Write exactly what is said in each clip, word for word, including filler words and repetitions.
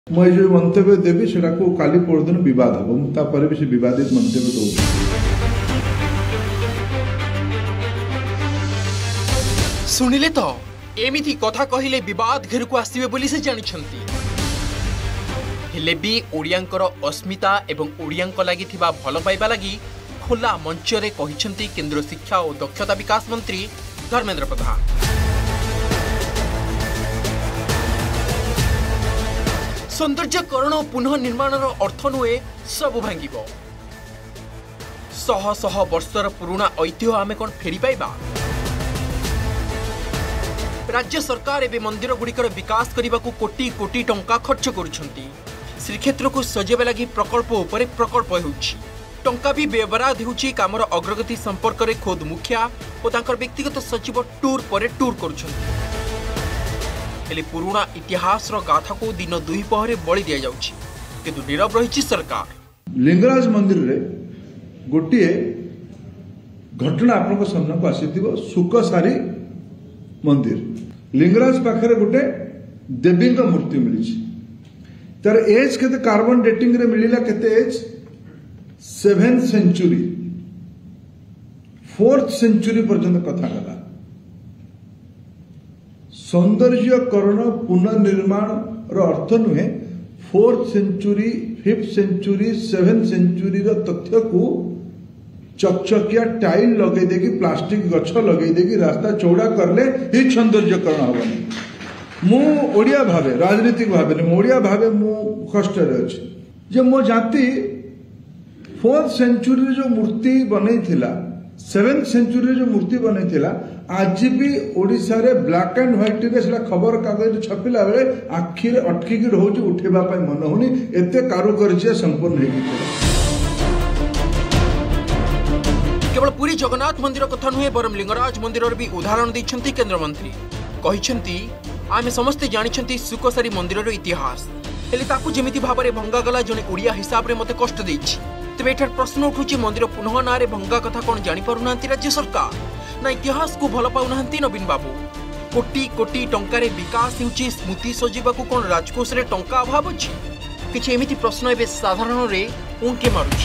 मुझे जो मंतव्य देवी से काली परदिन बद हम तापर भी विवादित मंतव्य दौर शुणिले तो एमिति कथा कहले विवाद घेर को आसवे बोली से जानिछंती हेले भी ओडियांकर अस्मिता एवं ओडियांक लागि थिबा भल पाइबा लागि खोला मंच रे कहिछंती केंद्र शिक्षा और दक्षता विकास मंत्री धर्मेंद्र प्रधान। सौंदर्यकरण और पुनः निर्माण अर्थ नुहे सब भांगिब शह शह वर्षर पुराना ऐतिह्य आमे कौन फेरी पाइबा। राज्य सरकार एवं मंदिर गुड़िकर विकास करने को कोटी कोटी टंका खर्च करुछंती। श्रीक्षेत्र को सजेबा लगी प्रकल्प उपरे प्रकल्प होउछि टंका भी बेबराद होउछि। कामर अग्रगति संपर्क में खोद मुखिया और तांकर व्यक्तिगत सचिव टूर पर टूर करुछंती। हेले पुराना इतिहास गाथा को दिन दुई पहरे बलि दि जाउछि किंतु नीरव रही सरकार। लिंगराज मंदिर रे गोटे घटना आपन सामना को आसीथिबो सुकसारी मंदिर लिंगराज पाखरे गोटे देवी मूर्ति मिली तार एज केते कार्बन डेटिंग रे मिलिला केते age seven century fourth century पर्यंत कथा गला। सौंदर्यकरण पुनर्निर्माण अर्थ नुहे fourth century fifth century seven century तथ्य को चकचकिया टाइल लगे देगी प्लास्टिक गछ लगे देगी रास्ता चौड़ा करले ही सौंदर्यकरण हबनी। मु ओडिया भावे राजनीतिक भावे नहीं ओडिया भावे मु कष्ट अच्छे जे मो जाति फोर्थ सेंचुरी जो मूर्ति बनै थिला सेवेंथ सेंचुरी जो मूर्ति बनै थिला आज भी ओडिशा रे ब्लैक एंड व्हाइट रे सेला खबर कागज छपिला बेले आखि रे अटकी की रहउची उठेबा पय मन होनी एते कारुकार्य संपन्न हेगी। केवल पुरी जगन्नाथ मंदिर कथा नुहे बरम लिंगराज मंदिर भी उदाहरण दैछंती केंद्र मंत्री कहिछंती आमे समस्ते जानिछंती सुकसारी मंदिर इतिहास हेले ताकू जेमिति भाबरे भंगा गला जने ओडिया हिसाब रे मते कष्ट देछि। तेबे एठार प्रश्न उठुछि मंदिर पुनः नारे भंगा कथा कोन जानि पारुनांती राज्य सरकार ना इतिहास को भल पाउनांती नवीन बाबू। कोटी कोटी टंकारे विकास हेउछि स्मृति सजीवा को कोन राजकोष रे टंका अभाव अछि किछि एमिति प्रश्न एबे साधारण रे उंके मारुछि।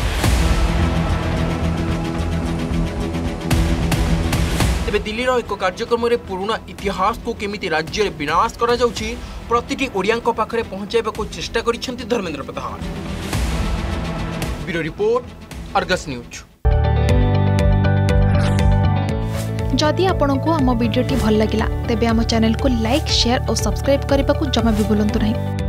तेबे दिल्ली रो एक कार्यक्रम रे पुराना इतिहास को केमिति राज्य रे विनाश करा जाउछि प्रतिटी ओडियांक पाखरे पहुंचाइबा को चेष्टा करिसेंती Dharmendra Pradhan. Bureau report Argus news. जदि आपंक आम भिडी भल लगा तेब आम चैनल को लाइक शेयर और सब्सक्राइब करने को जमा भी भूलु नहीं।